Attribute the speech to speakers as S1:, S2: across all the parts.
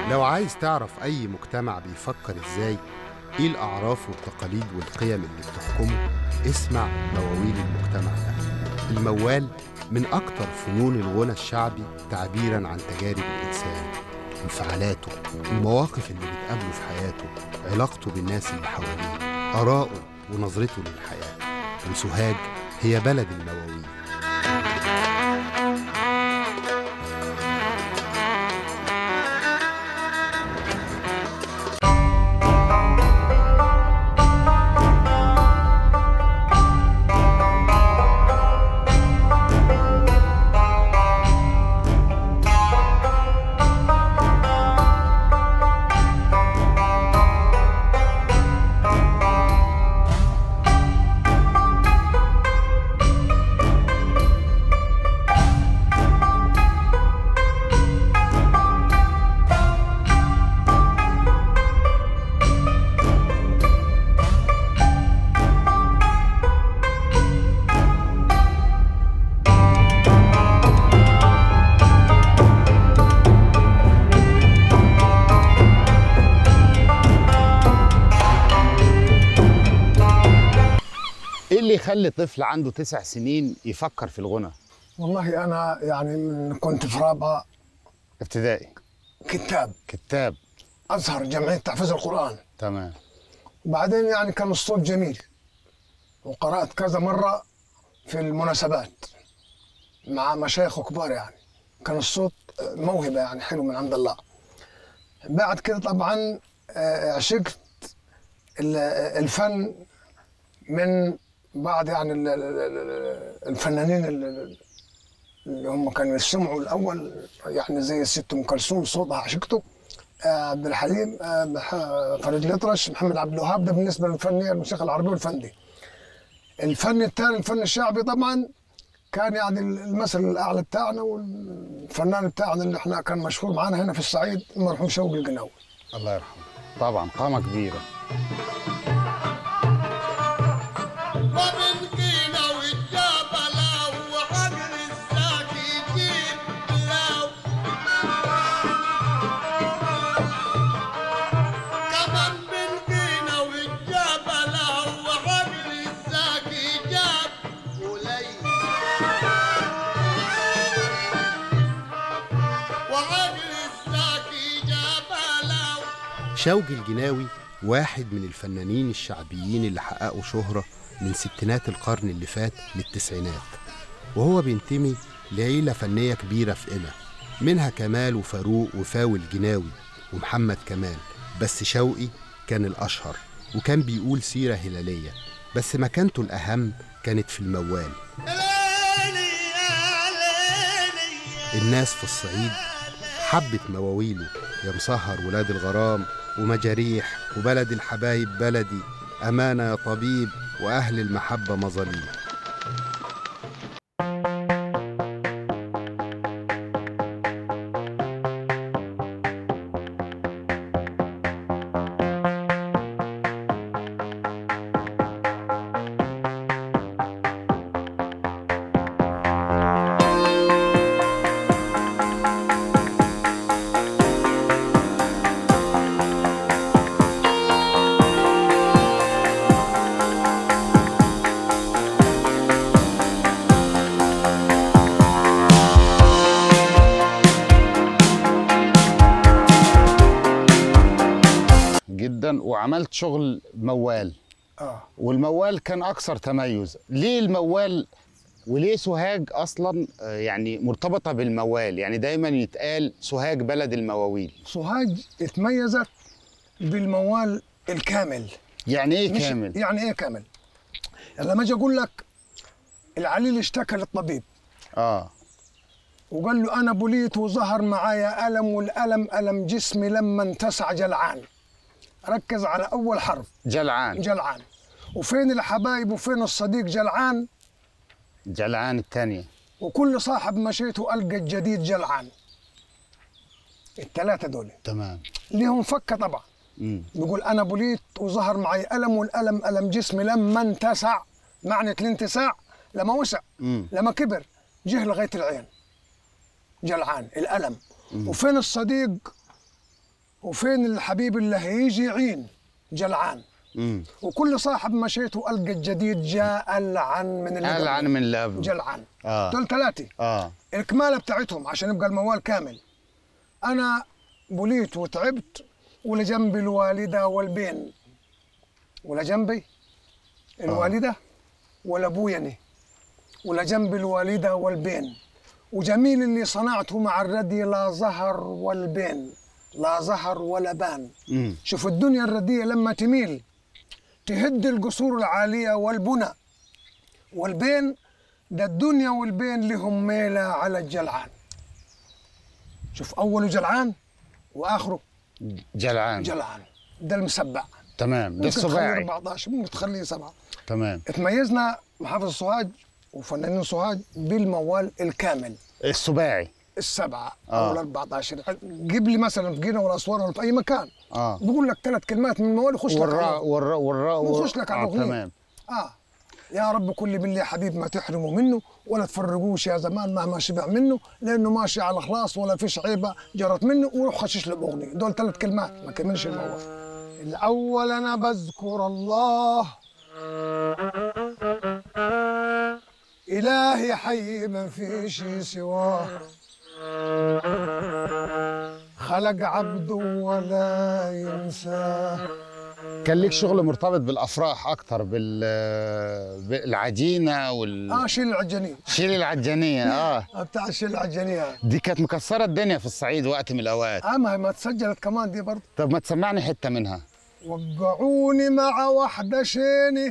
S1: لو عايز تعرف أي مجتمع بيفكر إزاي، إيه الأعراف والتقاليد والقيم اللي بتحكمه، اسمع مواويل المجتمع ده. الموال من أكتر فنون الغنى الشعبي تعبيراً عن تجارب الإنسان، انفعالاته، المواقف اللي بتقابله في حياته، علاقته بالناس اللي حواليه، آراءه ونظرته للحياة. وسوهاج هي بلد المواويل.
S2: ايه اللي يخلي طفل عنده 9 سنين يفكر في الغنى؟
S3: والله أنا يعني من كنت في رابعة
S2: ابتدائي.
S3: كتاب أزهر جمعية تحفيظ القرآن.
S2: تمام.
S3: وبعدين يعني كان الصوت جميل، وقرأت كذا مرة في المناسبات مع مشايخ كبار، يعني كان الصوت موهبة يعني حلو من عند الله. بعد كده طبعا عشقت الفن من بعض يعني الفنانين اللي هم كانوا يسمعوا الاول، يعني زي الست ام كلثوم صوتها عشقته، عبد الحليم، فريد الأطرش، محمد عبد الوهاب. ده بالنسبه للفنيه الموسيقى العربيه والفن دي. الفن الثاني الفن الشعبي طبعا كان يعني المثل الاعلى بتاعنا والفنان بتاعنا اللي احنا كان مشهور معانا هنا في الصعيد المرحوم شوقي القناوي.
S2: الله يرحمه. طبعا قامه كبيره.
S1: شوقي القناوي واحد من الفنانين الشعبيين اللي حققوا شهرة من ستينات القرن اللي فات للتسعينات، وهو بينتمي لعيلة فنية كبيرة في قنا، منها كمال وفاروق وفاوي القناوي ومحمد كمال. بس شوقي كان الأشهر، وكان بيقول سيرة هلالية، بس مكانته الأهم كانت في الموال. الناس في الصعيد حبت مواويله، يا مسهر ولاد الغرام ومجاريح وبلد الحبايب بلدي، أمانة يا طبيب وأهل المحبة مظاليم.
S2: جدا. وعملت شغل موال. والموال كان اكثر تميز. ليه الموال وليه سوهاج اصلا يعني مرتبطه بالموال؟ يعني دايما يتقال سوهاج بلد المواويل.
S3: سوهاج اتميزت بالموال الكامل.
S2: يعني ايه كامل؟
S3: يعني ايه كامل؟ لما اجي اقول لك العليل اشتكى للطبيب وقال له انا بليت وظهر معايا الم، والالم الم جسمي لما انتسع جلعان. ركز على اول حرف جلعان. وفين الحبايب وفين الصديق جلعان
S2: الثانيه.
S3: وكل صاحب مشيته القى الجديد جلعان. الثلاثه دول
S2: تمام
S3: ليهم فكه طبعا. بيقول انا بليت وظهر معي الم، والالم الم جسمي لما انتسع. معنى الانتساع لما وسع، لما كبر جه لغايه العين جلعان الالم. وفين الصديق وفين الحبيب اللي هيجي يعين جلعان. وكل صاحب مشيته ألقى الجديد جاء ألعن من اللي
S2: ألعن من اللي قبله.
S3: جلعان. دول 3 الكمالة بتاعتهم عشان يبقى الموال كامل. أنا بليت وتعبت ولا جنبي الوالدة والبين، ولا جنبي الوالدة ولا أبويني، ولا جنبي الوالدة والبين، وجميل اللي صنعته مع الردي لا ظهر والبين، لا ظهر ولا بان. شوف الدنيا الردية لما تميل تهد القصور العالية والبنى، والبين ده الدنيا والبين لهم ميلة على الجلعان. شوف أوله جلعان وآخره
S2: جلعان.
S3: جلعان، ده المسبع.
S2: تمام، ده السباعي.
S3: 14 ممكن تخليه 7.
S2: تمام.
S3: اتميزنا محافظ سوهاج وفنانين سوهاج بالموال الكامل
S2: السباعي
S3: ال7 أو ال14. جيب لي مثلا في جينا ولا أسوان ولا في أي مكان بقول لك 3 كلمات من الموال يخش لك
S2: والراء
S3: يخش لك على الأغنية.
S2: تمام.
S3: يا رب كل بالله حبيب ما تحرموا منه ولا تفرقوش يا زمان مهما شبع منه، لأنه ماشي على خلاص ولا فيش عيبة جرت منه، وروح خشش له بأغنية. دول 3 كلمات ما كملش الموال. الأول أنا بذكر الله إلهي حي ما فيش سواه، خلق عبده ولا ينساه.
S2: كان ليك شغل مرتبط بالافراح اكتر بالعجينه
S3: شيل العجانيه.
S2: شيل العجانيه.
S3: بتاع الشيل العجانيه
S2: دي كانت مكسره الدنيا في الصعيد وقت من الاوقات.
S3: ما هي ما تسجلت كمان دي برضه.
S2: طب ما تسمعني حته منها.
S3: وقعوني مع وحده شيني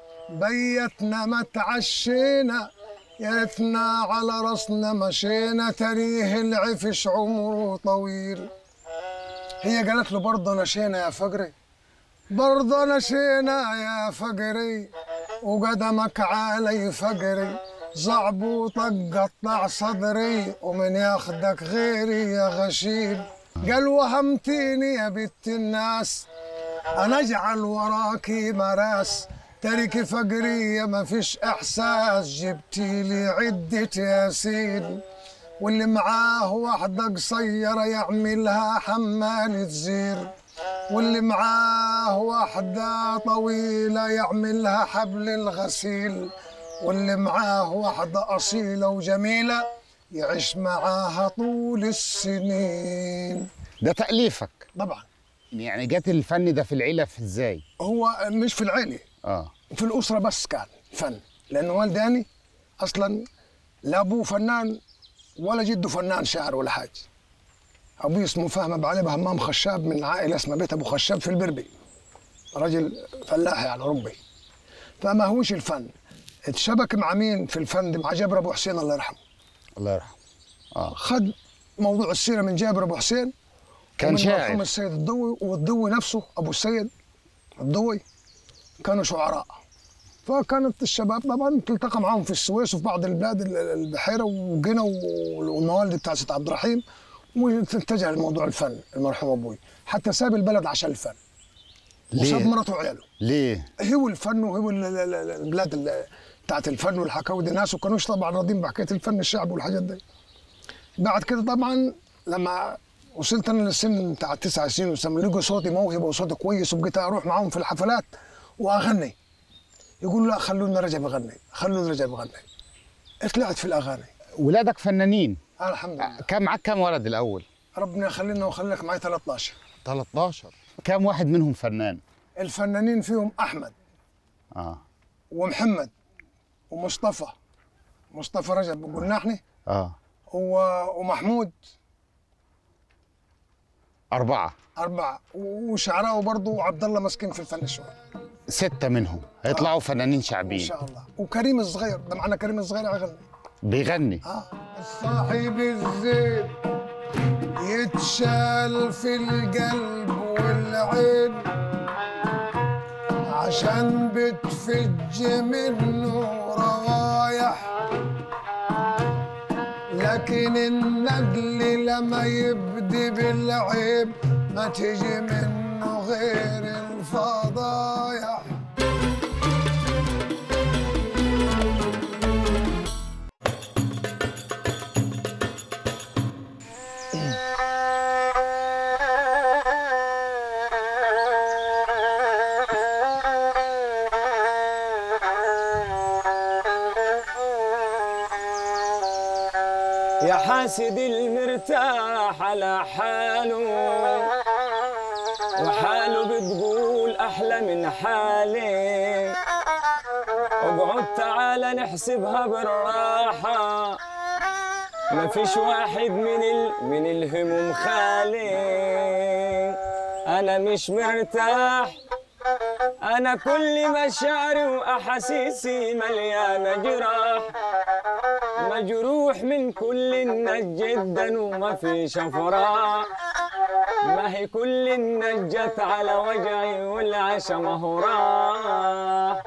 S3: بيتنا ما تعشينا، يا ريتنا على راسنا مشينا، تريه العفش عمره طويل. هي قالت له برضه نشينا يا فقري، برضه نشينا يا فقري، وقدمك علي فقري، زعبوطك قطع صدري، ومن ياخدك غيري يا غشيم. قال وهمتيني يا بنت الناس انا اجعل وراكي مراس، تركي فقرية ما فيش احساس، جبتي لي عدة ياسين، واللي معاه واحدة قصيرة يعملها حمالة زير، واللي معاه واحدة طويلة يعملها حبل الغسيل، واللي معاه واحدة أصيلة وجميلة يعيش معاها طول السنين.
S2: ده تأليفك
S3: طبعا.
S2: يعني جات الفن ده في العيلة ازاي؟
S3: هو مش في العيلة، في الأسرة بس كان فن، لأنه والداني أصلا لا أبوه فنان ولا جده فنان شاعر ولا حاجة. أبوي اسمه فهم أبو علي همام خشاب من عائلة اسمها بيت أبو خشاب في البربي، رجل فلاح يعني أوروبي، فما هوش الفن. اتشبك مع مين في الفن دي؟ مع جابر أبو حسين الله يرحمه.
S2: الله يرحمه.
S3: خد موضوع السيرة من جابر أبو حسين،
S2: كان شاعر.
S3: محمد السيد الضوي، والضوي نفسه أبو السيد الضوي كانوا شعراء. فكانت الشباب طبعا تلتقى معاهم في السويس وفي بعض البلاد البحيرة وقنا والموالد بتاع سيد عبد الرحيم، واتجه لموضوع الفن المرحوم أبوي، حتى ساب البلد عشان الفن. وساب مراته وعياله.
S2: ليه؟
S3: هو الفن وهو البلاد بتاعت الفن والحكاوي دي، ناس وكانوش طبعا راضين بحكايه الفن الشعبي والحاجات دي. بعد كده طبعا لما وصلت انا للسن بتاع 9 سنين لقوا صوتي موهبه وصوتي كويس، وبقيت اروح معاهم في الحفلات واغني. يقولوا لا خلونا رجب يغني، خلونا رجب يغني. طلعت في الاغاني.
S2: ولادك فنانين؟
S3: الحمد لله.
S2: كم معاك كم ولد الاول؟
S3: ربنا يخلينا ويخليك معي 13.
S2: 13. كم واحد منهم فنان؟
S3: الفنانين فيهم احمد ومحمد ومصطفى رجب بقول نحن ومحمود.
S2: 4
S3: وشعراء برضه عبد الله مسكين في الفن شوي.
S2: 6 منهم هيطلعوا فنانين شعبيين
S3: ان شاء الله. وكريم الصغير ده معنا، كريم الصغير يغني
S2: بيغني.
S3: الصاحب الزين يتشال في القلب والعين، عشان بتفج منه روايح، لكن النقل لما يبدي بالعيب ما تجي منه غير الفضايح.
S4: يا حاسد المرتاح على حاله وحاله بتقول أحلى من حالي، اقعد تعالى نحسبها بالراحة، ما فيش واحد من الهموم خالي. أنا مش مرتاح، أنا كل مشاعري وأحاسيسي مليانة جراح، مجروح من كل الناس جدا وما فيش أفراح، ما هي كل الناس جت على وجعي والعشا ما هو راح.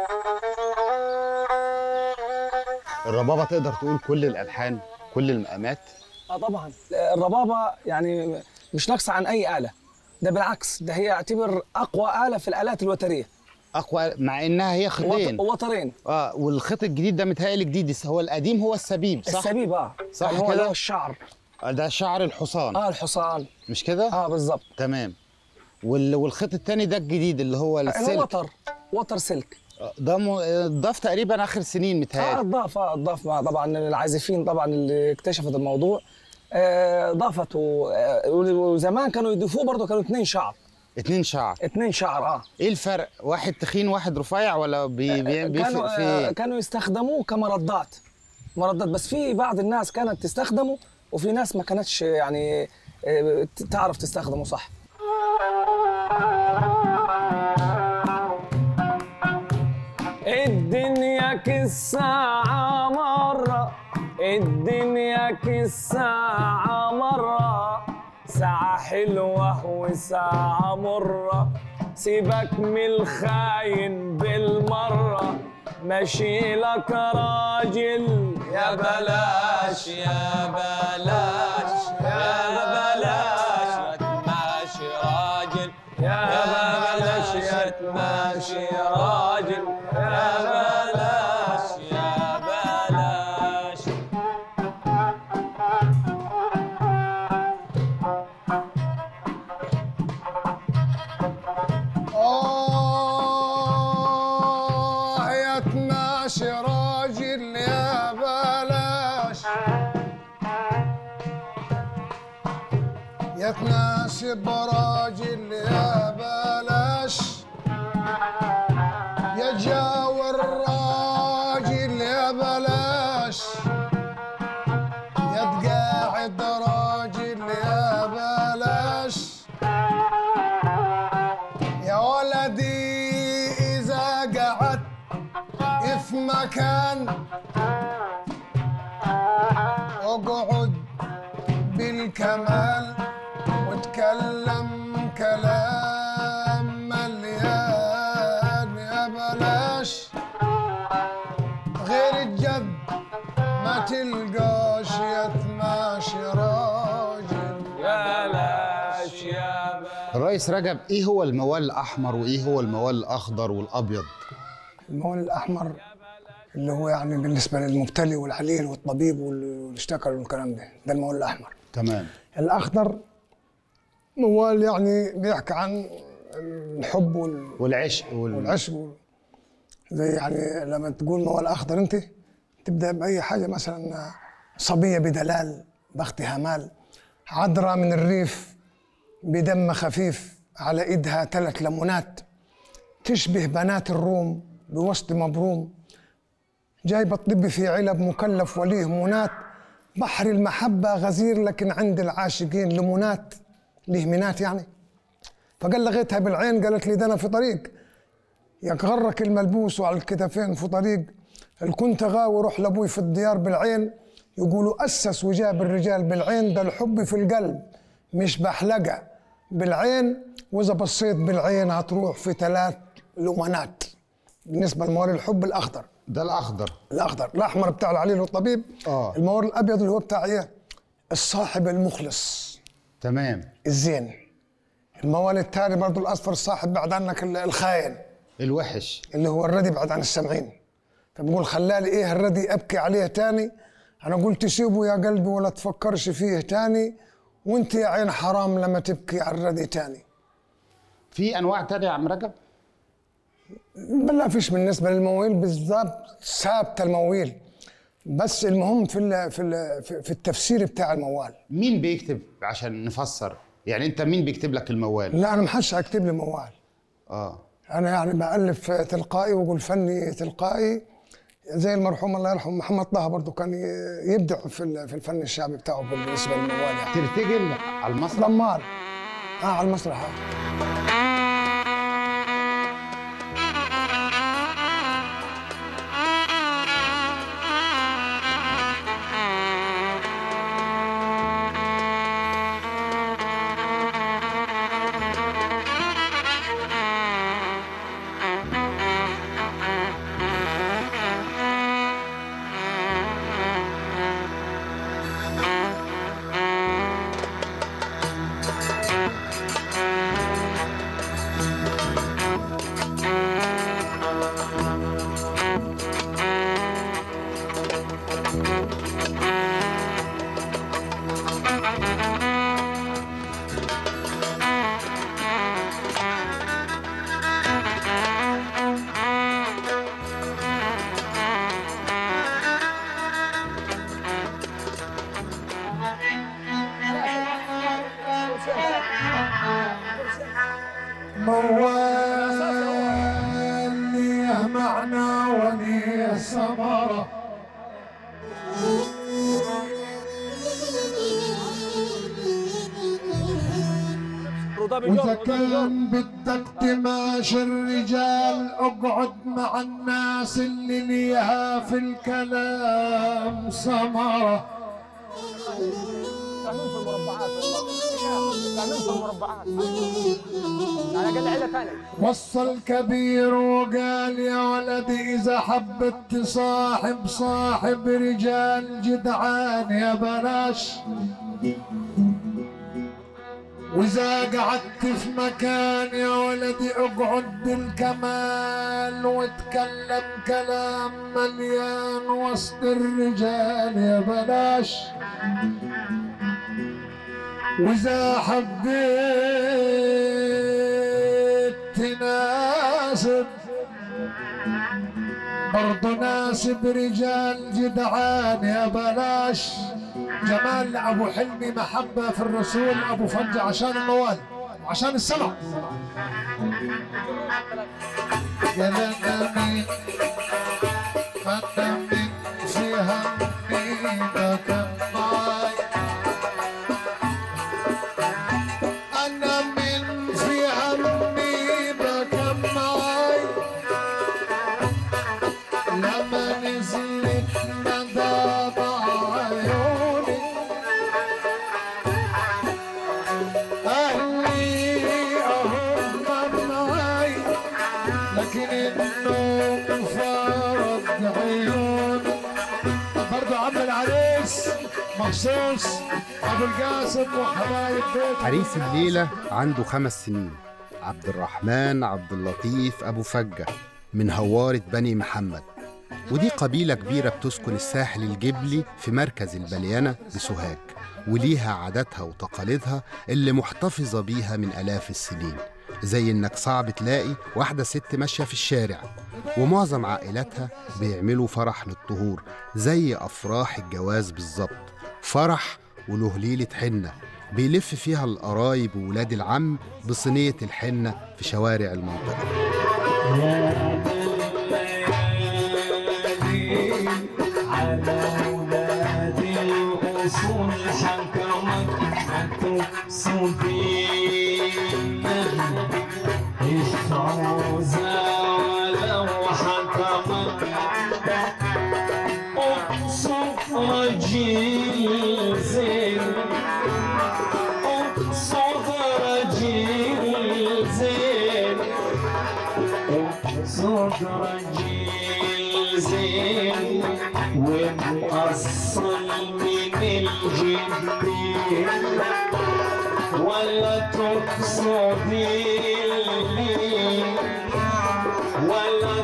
S2: الربابة تقدر تقول كل الألحان كل المقامات؟
S4: طبعا الربابة يعني مش ناقصة عن أي آلة، ده بالعكس، ده هي اعتبر أقوى آلة في الآلات الوترية.
S2: أقوى مع إنها هي خطين
S4: وترين.
S2: والخط الجديد ده متهيألي جديد، هو القديم هو السبيب صح؟
S4: السبيب
S2: صح
S4: يعني
S2: كده؟
S4: هو الشعر
S2: ده شعر الحصان.
S4: الحصان
S2: مش كده؟
S4: بالظبط.
S2: تمام. والخط الثاني ده الجديد اللي هو السلك.
S4: وتر سلك.
S2: ده ضاف تقريبا اخر سنين متهيألي.
S4: اتضاف طبعا العازفين طبعا اللي اكتشفت الموضوع ضافت وزمان كانوا يضيفوه برضه، كانوا 2 شعر.
S2: 2 شعر.
S4: 2 شعر.
S2: ايه الفرق؟ واحد تخين واحد رفيع ولا بيفرق في ايه؟
S4: كانوا يستخدموه كمردات بس في بعض الناس كانت تستخدمه وفي ناس ما كانتش يعني تعرف تستخدمه صح. الدنيا كالساعة مرة، الدنيا كالساعة مرة، ساعة حلوة وساعة مرة، سيبك من الخاين بالمرة، ماشي لك راجل يا بلاش يا بلاش يا بلاش يا تماشي راجل يا بلاش يا تماشي راجل يا بلاش يا بلاش.
S3: يا تماشي راجل يا بلاش، يا تماشي براجل يا بلاش، يا جاور راجل يا بلاش، يا تقاعد راجل يا بلاش، يا ولدي إذا قعدت في مكان اقعد بالكمال وتكلم كلام مليان يا بلاش، غير الجد ما تلقاش يا تماشي راجل
S4: يا بلاش يا بلاش.
S2: الرئيس رجب، ايه هو الموال الاحمر وايه هو الموال الاخضر والابيض؟
S3: الموال الاحمر اللي هو يعني بالنسبه للمبتلي والعليل والطبيب والاشتكى والكلام ده الموال الاحمر.
S2: تمام.
S3: الاخضر موال يعني بيحكي عن الحب
S2: والعشق
S3: والعشق زي يعني لما تقول موال اخضر انت تبدا باي حاجه، مثلا صبيه بدلال بختها مال، عذراء من الريف بدم خفيف على ايدها 3 ليمونات، تشبه بنات الروم بوسط مبروم، جايبه الطب في علب مكلف وليه منات، بحر المحبه غزير لكن عند العاشقين ليمونات، ليه منات يعني. فقال لغيتها بالعين، قالت لي ده انا في طريق يغرك الملبوس وعلى الكتفين في طريق، الكنت غاوي روح لابوي في الديار بالعين، يقولوا اسس وجاب الرجال بالعين، ده الحب في القلب مش بحلقه بالعين، واذا بصيت بالعين هتروح في 3 لمنات. بالنسبه لموال الحب الاخضر
S2: ده الاخضر.
S3: الاحمر بتاع العليل والطبيب. الموال الابيض اللي هو بتاع ايه؟ الصاحب المخلص.
S2: تمام.
S3: الزين. الموال الثاني برضه الاصفر، الصاحب بعد عنك الخاين
S2: الوحش
S3: اللي هو الردي بعد عن السامعين. فبقول خلالي ايه الردي ابكي عليه تاني، انا قلت سيبه يا قلبي ولا تفكرش فيه تاني، وانت يا عين حرام لما تبكي على الردي تاني.
S2: في انواع تانية يا عم رجب؟
S3: لا فيش بالنسبه للمواويل بالذات ثابته المواويل، بس المهم في التفسير بتاع الموال.
S2: مين بيكتب عشان نفسر؟ يعني انت مين بيكتب لك الموال؟
S3: لا انا ما حدش هيكتب لي موال. انا يعني بألف تلقائي واقول فني تلقائي، زي المرحوم الله يرحمه محمد طه برضه كان يبدع في الفن الشعبي بتاعه بالنسبه للموال. يعني
S2: ترتجل على المسرح؟
S3: ضمال على المسرح.
S5: موال ليه معنى وليه ثمرة، وإذا كان بدك تماشي الرجال اقعد مع الناس اللي ليها في الكلام ثمرة.
S4: تعملون في المربعات، تعملون في المربعات على اقل عيله ثانيه.
S5: وصل كبير وقال يا ولدي اذا حبت تصاحب صاحب رجال جدعان يا بلاش، واذا قعدت في مكان يا ولدي اقعد بالكمال واتكلم كلام مليان وسط الرجال يا بلاش، واذا حبيت تناسب برضو ناسب رجال جدعان يا بلاش. جمال ابو حلمي محبه في الرسول ابو فجه عشان الموال وعشان السمع. يا للامين فانا من في همي بكى معاي، انا من في همي بكى معاي، لما نزلت ندى عيوني اهلي اهم معاي، لكن النوم فرض عيوني. برضه عم العريس مخصوص ابو القاسم وحبايب بيت.
S1: عريس الليلة عنده 5 سنين، عبد الرحمن عبد اللطيف أبو فجة من هوارة بني محمد، ودي قبيلة كبيرة بتسكن الساحل الجبلي في مركز البليانة بسوهاج، وليها عاداتها وتقاليدها اللي محتفظة بيها من آلاف السنين، زي إنك صعب تلاقي واحدة ست ماشية في الشارع، ومعظم عائلاتها بيعملوا فرح للطهور زي أفراح الجواز بالظبط، فرح وله ليلة حنة بيلف فيها القرايب وولاد العم بصينية الحنة في شوارع المنطقة.
S5: رجيل زين ومقصل من الجبين، ولا تقصدي ولا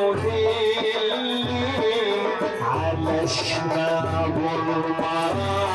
S5: تقصدي على شباب المرأة